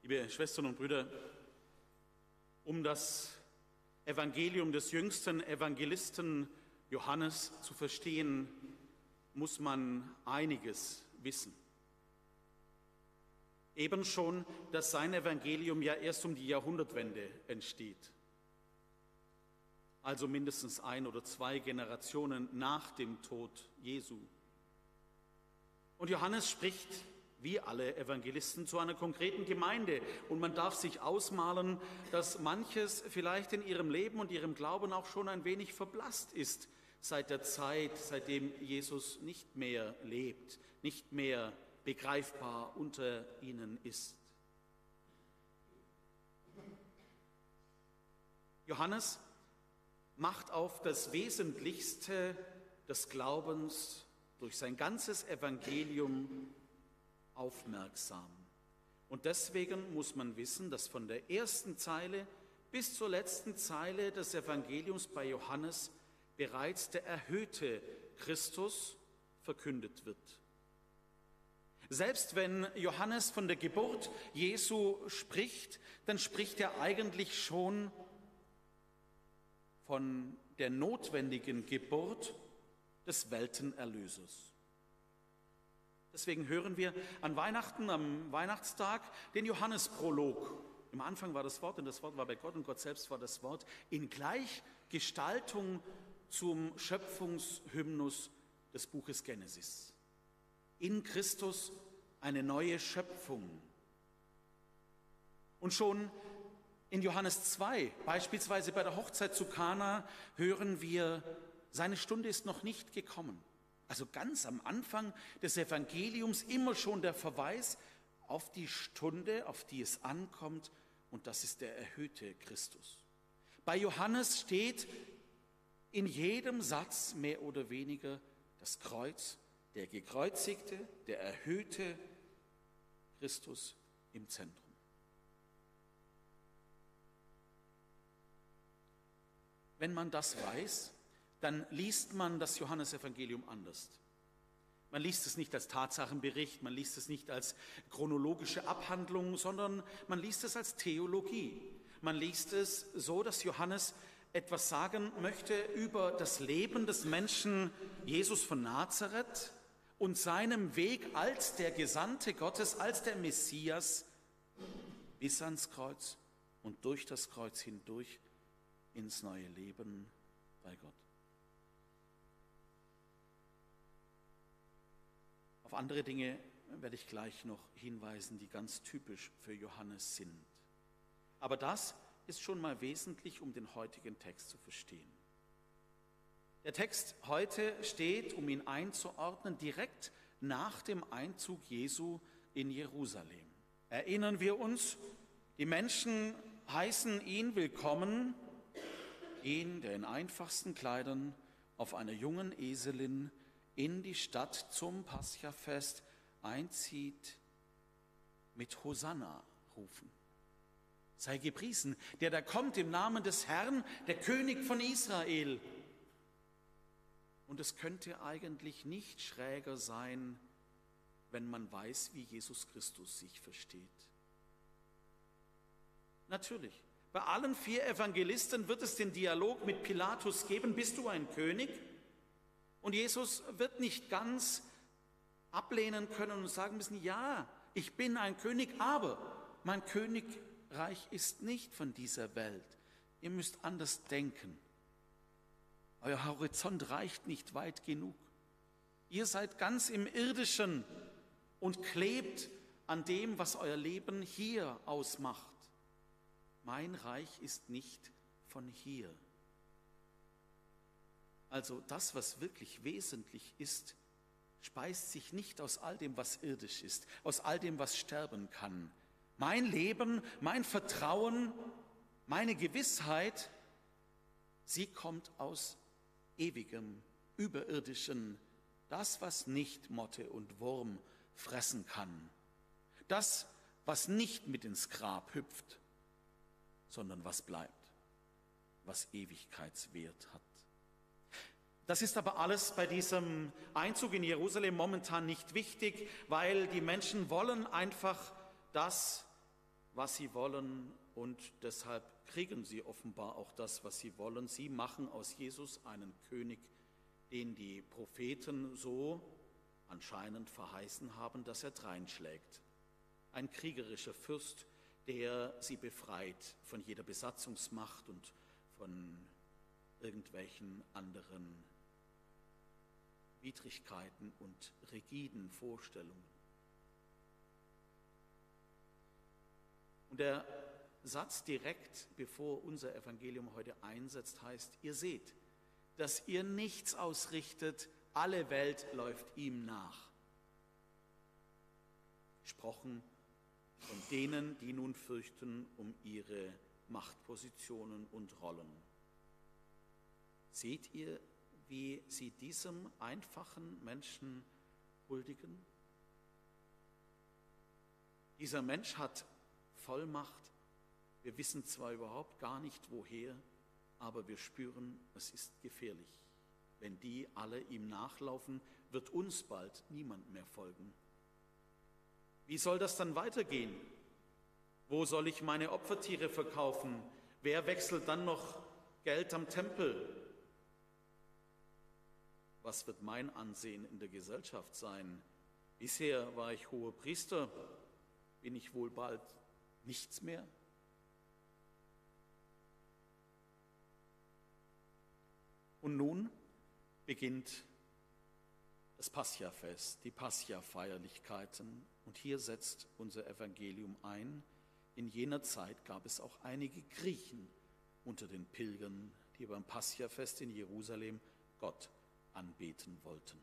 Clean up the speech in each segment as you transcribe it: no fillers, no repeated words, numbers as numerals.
Liebe Schwestern und Brüder, um das Evangelium des jüngsten Evangelisten Johannes zu verstehen, muss man einiges wissen. Eben schon, dass sein Evangelium ja erst um die Jahrhundertwende entsteht. Also mindestens 1 oder 2 Generationen nach dem Tod Jesu. Und Johannes spricht, wie alle Evangelisten, zu einer konkreten Gemeinde. Und man darf sich ausmalen, dass manches vielleicht in ihrem Leben und ihrem Glauben auch schon ein wenig verblasst ist seit der Zeit, seitdem Jesus nicht mehr lebt, nicht mehr begreifbar unter ihnen ist. Johannes macht auf das Wesentlichste des Glaubens durch sein ganzes Evangelium aufmerksam. Und deswegen muss man wissen, dass von der ersten Zeile bis zur letzten Zeile des Evangeliums bei Johannes bereits der erhöhte Christus verkündet wird. Selbst wenn Johannes von der Geburt Jesu spricht, dann spricht er eigentlich schon von der notwendigen Geburt des Weltenerlösers. Deswegen hören wir an Weihnachten, am Weihnachtstag, den Johannesprolog. Im Anfang war das Wort und das Wort war bei Gott und Gott selbst war das Wort, in Gleichgestaltung zum Schöpfungshymnus des Buches Genesis. In Christus eine neue Schöpfung. Und schon in Johannes 2, beispielsweise bei der Hochzeit zu Kana, hören wir, seine Stunde ist noch nicht gekommen. Also ganz am Anfang des Evangeliums immer schon der Verweis auf die Stunde, auf die es ankommt, und das ist der erhöhte Christus. Bei Johannes steht in jedem Satz mehr oder weniger das Kreuz, der gekreuzigte, der erhöhte Christus im Zentrum. Wenn man das weiß, dann liest man das Johannesevangelium anders. Man liest es nicht als Tatsachenbericht, man liest es nicht als chronologische Abhandlung, sondern man liest es als Theologie. Man liest es so, dass Johannes etwas sagen möchte über das Leben des Menschen Jesus von Nazareth und seinem Weg als der Gesandte Gottes, als der Messias bis ans Kreuz und durch das Kreuz hindurch ins neue Leben bei Gott. Auf andere Dinge werde ich gleich noch hinweisen, die ganz typisch für Johannes sind. Aber das ist schon mal wesentlich, um den heutigen Text zu verstehen. Der Text heute steht, um ihn einzuordnen, direkt nach dem Einzug Jesu in Jerusalem. Erinnern wir uns, die Menschen heißen ihn willkommen, ihn, der in einfachsten Kleidern auf einer jungen Eselin in die Stadt zum Paschafest einzieht, mit Hosanna rufen. Sei gepriesen, der da kommt im Namen des Herrn, der König von Israel. Und es könnte eigentlich nicht schräger sein, wenn man weiß, wie Jesus Christus sich versteht. Natürlich, bei allen 4 Evangelisten wird es den Dialog mit Pilatus geben, bist du ein König? Und Jesus wird nicht ganz ablehnen können und sagen müssen, ja, ich bin ein König, aber mein Königreich ist nicht von dieser Welt. Ihr müsst anders denken. Euer Horizont reicht nicht weit genug. Ihr seid ganz im Irdischen und klebt an dem, was euer Leben hier ausmacht. Mein Reich ist nicht von hier. Also das, was wirklich wesentlich ist, speist sich nicht aus all dem, was irdisch ist, aus all dem, was sterben kann. Mein Leben, mein Vertrauen, meine Gewissheit, sie kommt aus ewigem, überirdischen, das, was nicht Motte und Wurm fressen kann. Das, was nicht mit ins Grab hüpft, sondern was bleibt, was Ewigkeitswert hat. Das ist aber alles bei diesem Einzug in Jerusalem momentan nicht wichtig, weil die Menschen wollen einfach das, was sie wollen und deshalb kriegen sie offenbar auch das, was sie wollen. Sie machen aus Jesus einen König, den die Propheten so anscheinend verheißen haben, dass er dreinschlägt. Ein kriegerischer Fürst, der sie befreit von jeder Besatzungsmacht und von irgendwelchen anderen Widrigkeiten und rigiden Vorstellungen. Und der Satz direkt, bevor unser Evangelium heute einsetzt, heißt, ihr seht, dass ihr nichts ausrichtet, alle Welt läuft ihm nach. Gesprochen von denen, die nun fürchten um ihre Machtpositionen und Rollen. Seht ihr, wie sie diesem einfachen Menschen huldigen? Dieser Mensch hat Vollmacht. Wir wissen zwar überhaupt gar nicht woher, aber wir spüren, es ist gefährlich. Wenn die alle ihm nachlaufen, wird uns bald niemand mehr folgen. Wie soll das dann weitergehen? Wo soll ich meine Opfertiere verkaufen? Wer wechselt dann noch Geld am Tempel? Was wird mein Ansehen in der Gesellschaft sein? Bisher war ich Hohepriester, bin ich wohl bald nichts mehr? Und nun beginnt das Pascha-Fest, die Pascha-Feierlichkeiten. Und hier setzt unser Evangelium ein. In jener Zeit gab es auch einige Griechen unter den Pilgern, die beim Pascha-Fest in Jerusalem Gott anbeten wollten.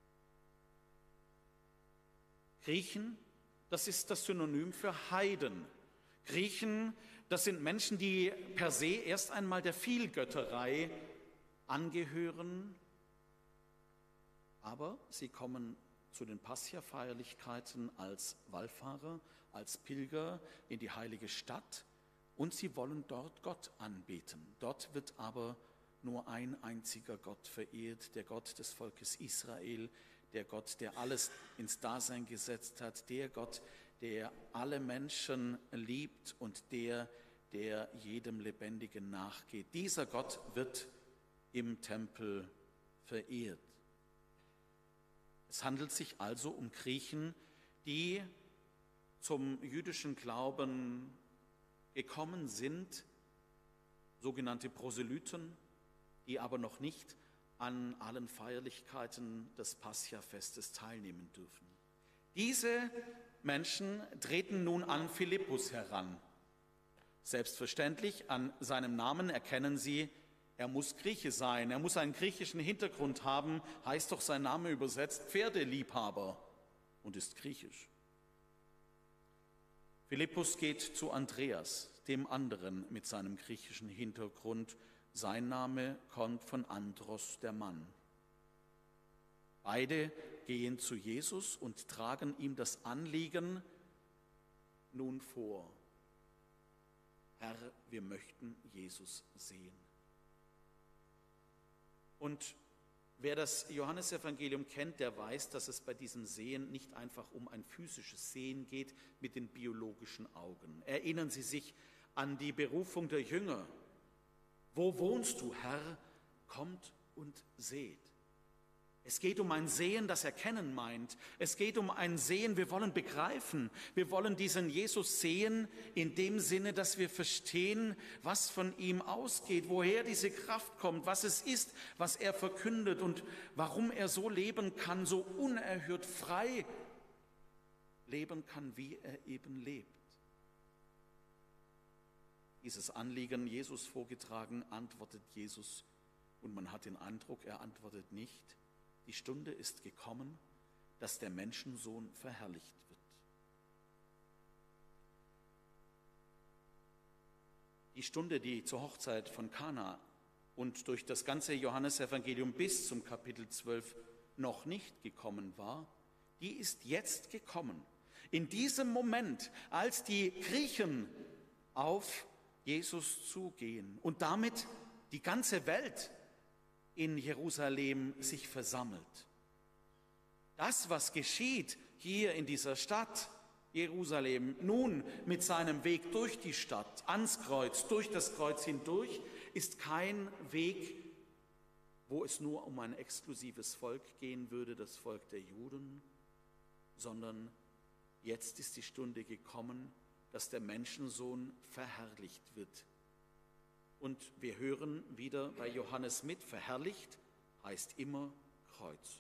Griechen, das ist das Synonym für Heiden. Griechen, das sind Menschen, die per se erst einmal der Vielgötterei angehören, aber sie kommen zu den Pascha-Feierlichkeiten als Wallfahrer, als Pilger in die heilige Stadt und sie wollen dort Gott anbeten. Dort wird aber nur ein einziger Gott verehrt, der Gott des Volkes Israel, der Gott, der alles ins Dasein gesetzt hat, der Gott, der alle Menschen liebt und der jedem Lebendigen nachgeht. Dieser Gott wird im Tempel verehrt. Es handelt sich also um Griechen, die zum jüdischen Glauben gekommen sind, sogenannte Proselyten, die aber noch nicht an allen Feierlichkeiten des Pascha-Festes teilnehmen dürfen. Diese Menschen treten nun an Philippus heran. Selbstverständlich, an seinem Namen erkennen sie, er muss Grieche sein, er muss einen griechischen Hintergrund haben, heißt doch sein Name übersetzt Pferdeliebhaber und ist griechisch. Philippus geht zu Andreas, dem anderen mit seinem griechischen Hintergrund. Sein Name kommt von Andros, der Mann. Beide gehen zu Jesus und tragen ihm das Anliegen nun vor. Herr, wir möchten Jesus sehen. Und wer das Johannesevangelium kennt, der weiß, dass es bei diesem Sehen nicht einfach um ein physisches Sehen geht mit den biologischen Augen. Erinnern Sie sich an die Berufung der Jünger. Wo wohnst du, Herr? Kommt und seht. Es geht um ein Sehen, das Erkennen meint. Es geht um ein Sehen, wir wollen begreifen. Wir wollen diesen Jesus sehen in dem Sinne, dass wir verstehen, was von ihm ausgeht, woher diese Kraft kommt, was es ist, was er verkündet und warum er so leben kann, so unerhört frei leben kann, wie er eben lebt. Dieses Anliegen Jesus vorgetragen, antwortet Jesus und man hat den Eindruck, er antwortet nicht. Die Stunde ist gekommen, dass der Menschensohn verherrlicht wird. Die Stunde, die zur Hochzeit von Kana und durch das ganze Johannesevangelium bis zum Kapitel 12 noch nicht gekommen war, die ist jetzt gekommen. In diesem Moment, als die Griechen auf Jesus zugehen und damit die ganze Welt in Jerusalem sich versammelt. Das, was geschieht hier in dieser Stadt, Jerusalem, nun mit seinem Weg durch die Stadt, ans Kreuz, durch das Kreuz hindurch, ist kein Weg, wo es nur um ein exklusives Volk gehen würde, das Volk der Juden, sondern jetzt ist die Stunde gekommen, dass der Menschensohn verherrlicht wird. Und wir hören wieder bei Johannes mit, verherrlicht heißt immer Kreuz.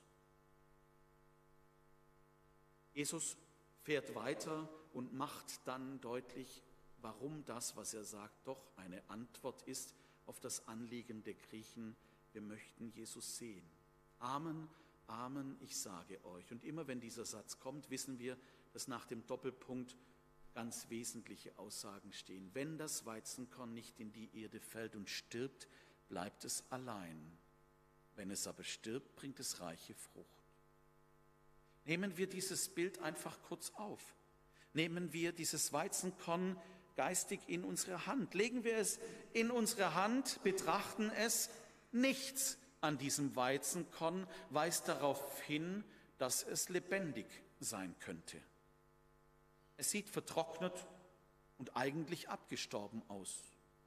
Jesus fährt weiter und macht dann deutlich, warum das, was er sagt, doch eine Antwort ist auf das Anliegen der Griechen. Wir möchten Jesus sehen. Amen, Amen, ich sage euch. Und immer wenn dieser Satz kommt, wissen wir, dass nach dem Doppelpunkt ganz wesentliche Aussagen stehen. Wenn das Weizenkorn nicht in die Erde fällt und stirbt, bleibt es allein. Wenn es aber stirbt, bringt es reiche Frucht. Nehmen wir dieses Bild einfach kurz auf. Nehmen wir dieses Weizenkorn geistig in unsere Hand. Legen wir es in unsere Hand, betrachten es. Nichts an diesem Weizenkorn weist darauf hin, dass es lebendig sein könnte. Es sieht vertrocknet und eigentlich abgestorben aus.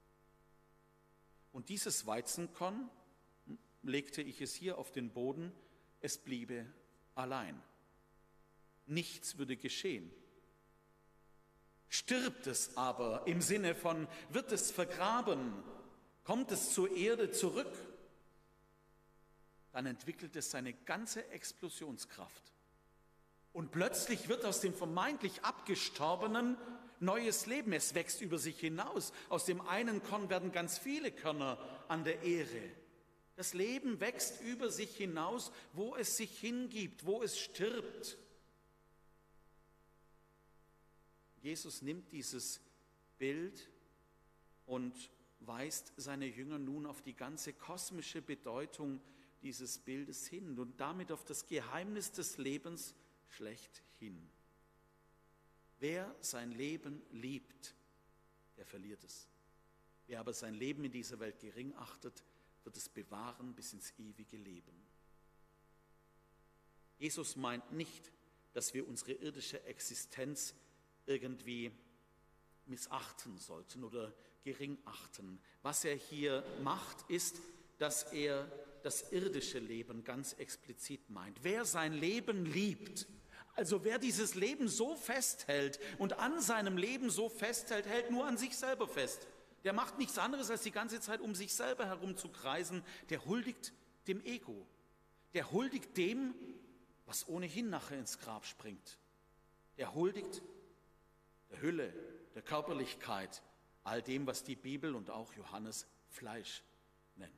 Und dieses Weizenkorn, legte ich es hier auf den Boden, es bliebe allein. Nichts würde geschehen. Stirbt es aber im Sinne von, wird es vergraben, kommt es zur Erde zurück, dann entwickelt es seine ganze Explosionskraft. Und plötzlich wird aus dem vermeintlich Abgestorbenen neues Leben. Es wächst über sich hinaus. Aus dem einen Korn werden ganz viele Körner an der Ähre. Das Leben wächst über sich hinaus, wo es sich hingibt, wo es stirbt. Jesus nimmt dieses Bild und weist seine Jünger nun auf die ganze kosmische Bedeutung dieses Bildes hin und damit auf das Geheimnis des Lebens schlechthin. Wer sein Leben liebt, der verliert es. Wer aber sein Leben in dieser Welt gering achtet, wird es bewahren bis ins ewige Leben. Jesus meint nicht, dass wir unsere irdische Existenz irgendwie missachten sollten oder gering achten. Was er hier macht, ist, dass er das irdische Leben ganz explizit meint. Wer sein Leben liebt, also wer dieses Leben so festhält und an seinem Leben so festhält, hält nur an sich selber fest. Der macht nichts anderes, als die ganze Zeit um sich selber herum zu kreisen. Der huldigt dem Ego. Der huldigt dem, was ohnehin nachher ins Grab springt. Der huldigt der Hülle, der Körperlichkeit, all dem, was die Bibel und auch Johannes Fleisch nennt.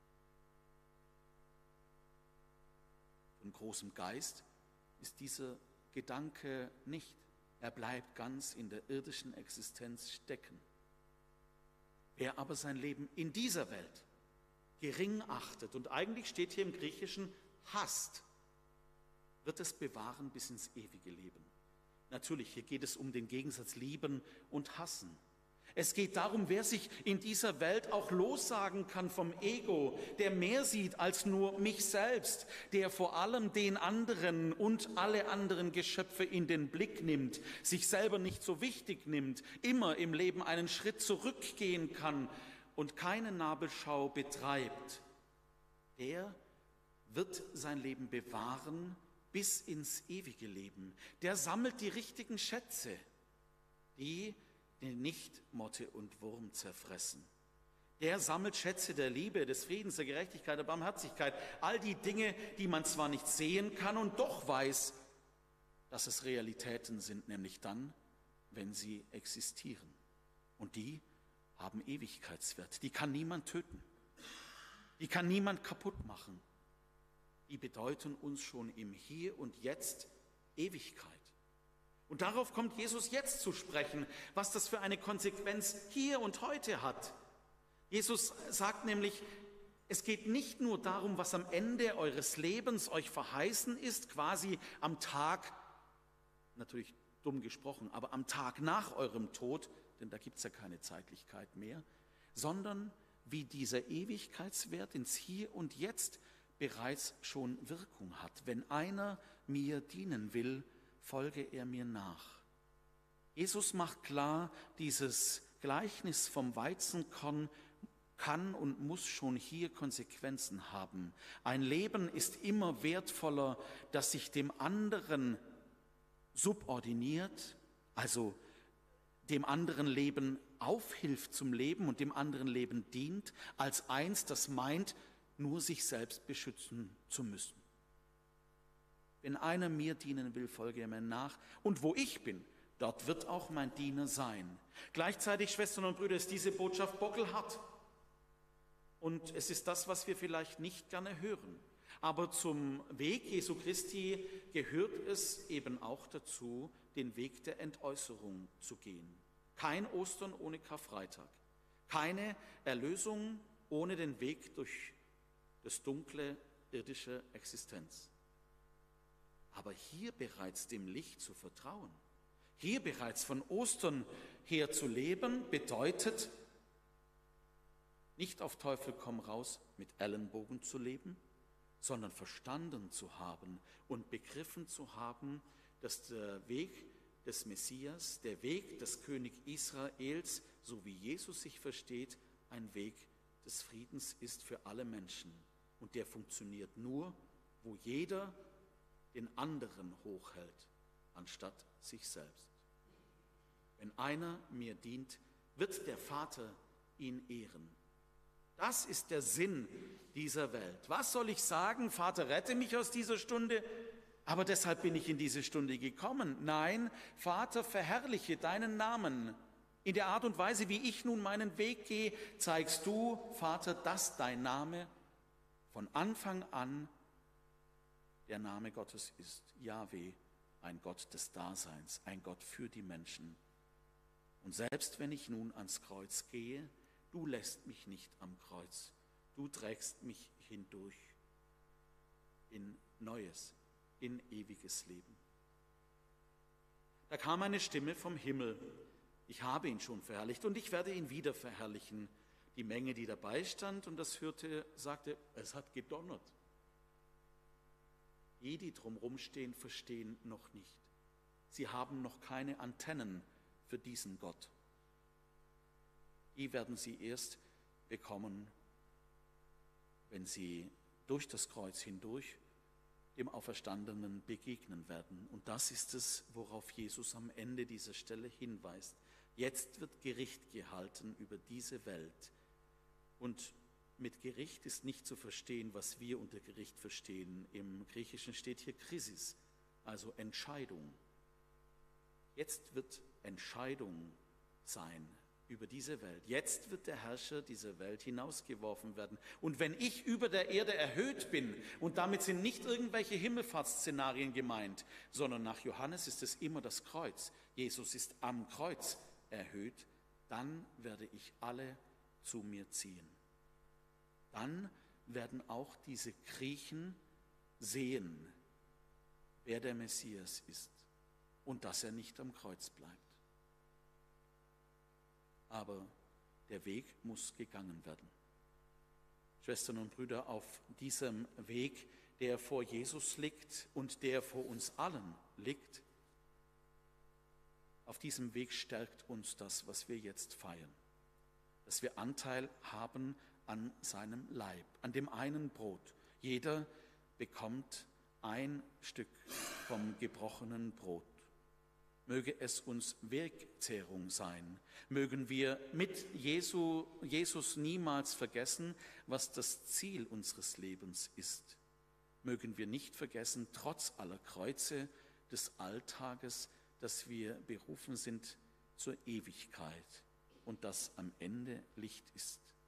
Von großem Geist ist dieser Gedanke nicht. Er bleibt ganz in der irdischen Existenz stecken. Wer aber sein Leben in dieser Welt gering achtet und eigentlich steht hier im Griechischen hasst, wird es bewahren bis ins ewige Leben. Natürlich, hier geht es um den Gegensatz lieben und hassen. Es geht darum, wer sich in dieser Welt auch lossagen kann vom Ego, der mehr sieht als nur mich selbst, der vor allem den anderen und alle anderen Geschöpfe in den Blick nimmt, sich selber nicht so wichtig nimmt, immer im Leben einen Schritt zurückgehen kann und keine Nabelschau betreibt. Der wird sein Leben bewahren bis ins ewige Leben. Der sammelt die richtigen Schätze, die nicht Motte und Wurm zerfressen. Der sammelt Schätze der Liebe, des Friedens, der Gerechtigkeit, der Barmherzigkeit. All die Dinge, die man zwar nicht sehen kann und doch weiß, dass es Realitäten sind, nämlich dann, wenn sie existieren. Und die haben Ewigkeitswert. Die kann niemand töten. Die kann niemand kaputt machen. Die bedeuten uns schon im Hier und Jetzt Ewigkeit. Und darauf kommt Jesus jetzt zu sprechen, was das für eine Konsequenz hier und heute hat. Jesus sagt nämlich, es geht nicht nur darum, was am Ende eures Lebens euch verheißen ist, quasi am Tag, natürlich dumm gesprochen, aber am Tag nach eurem Tod, denn da gibt es ja keine Zeitlichkeit mehr, sondern wie dieser Ewigkeitswert ins Hier und Jetzt bereits schon Wirkung hat. Wenn einer mir dienen will, folge er mir nach. Jesus macht klar, dieses Gleichnis vom Weizenkorn kann und muss schon hier Konsequenzen haben. Ein Leben ist immer wertvoller, das sich dem anderen subordiniert, also dem anderen Leben aufhilft zum Leben und dem anderen Leben dient, als eins, das meint, nur sich selbst beschützen zu müssen. Wenn einer mir dienen will, folge er mir nach. Und wo ich bin, dort wird auch mein Diener sein. Gleichzeitig, Schwestern und Brüder, ist diese Botschaft bockelhart. Und es ist das, was wir vielleicht nicht gerne hören. Aber zum Weg Jesu Christi gehört es eben auch dazu, den Weg der Entäußerung zu gehen. Kein Ostern ohne Karfreitag. Keine Erlösung ohne den Weg durch das dunkle irdische Existenz. Aber hier bereits dem Licht zu vertrauen, hier bereits von Ostern her zu leben, bedeutet, nicht auf Teufel komm raus mit Ellenbogen zu leben, sondern verstanden zu haben und begriffen zu haben, dass der Weg des Messias, der Weg des König Israels, so wie Jesus sich versteht, ein Weg des Friedens ist für alle Menschen. Und der funktioniert nur, wo jeder den anderen hochhält, anstatt sich selbst. Wenn einer mir dient, wird der Vater ihn ehren. Das ist der Sinn dieser Welt. Was soll ich sagen? Vater, rette mich aus dieser Stunde, aber deshalb bin ich in diese Stunde gekommen. Nein, Vater, verherrliche deinen Namen. In der Art und Weise, wie ich nun meinen Weg gehe, zeigst du, Vater, dass dein Name von Anfang an der Name Gottes ist. Jahwe, ein Gott des Daseins, ein Gott für die Menschen. Und selbst wenn ich nun ans Kreuz gehe, du lässt mich nicht am Kreuz. Du trägst mich hindurch in neues, in ewiges Leben. Da kam eine Stimme vom Himmel. Ich habe ihn schon verherrlicht und ich werde ihn wieder verherrlichen. Die Menge, die dabei stand und das hörte, sagte, es hat gedonnert. Die, die drumherum stehen, verstehen noch nicht. Sie haben noch keine Antennen für diesen Gott. Die werden sie erst bekommen, wenn sie durch das Kreuz hindurch dem Auferstandenen begegnen werden. Und das ist es, worauf Jesus am Ende dieser Stelle hinweist. Jetzt wird Gericht gehalten über diese Welt. Und mit Gericht ist nicht zu verstehen, was wir unter Gericht verstehen. Im Griechischen steht hier Krisis, also Entscheidung. Jetzt wird Entscheidung sein über diese Welt. Jetzt wird der Herrscher dieser Welt hinausgeworfen werden. Und wenn ich über der Erde erhöht bin, und damit sind nicht irgendwelche Himmelfahrtsszenarien gemeint, sondern nach Johannes ist es immer das Kreuz. Jesus ist am Kreuz erhöht, dann werde ich alle zu mir ziehen. Dann werden auch diese Griechen sehen, wer der Messias ist und dass er nicht am Kreuz bleibt. Aber der Weg muss gegangen werden. Schwestern und Brüder, auf diesem Weg, der vor Jesus liegt und der vor uns allen liegt, auf diesem Weg stärkt uns das, was wir jetzt feiern. Dass wir Anteil haben an seinem Leib, an dem einen Brot. Jeder bekommt ein Stück vom gebrochenen Brot. Möge es uns Wegzehrung sein. Mögen wir mit Jesus niemals vergessen, was das Ziel unseres Lebens ist. Mögen wir nicht vergessen, trotz aller Kreuze des Alltages, dass wir berufen sind zur Ewigkeit und dass am Ende Licht ist.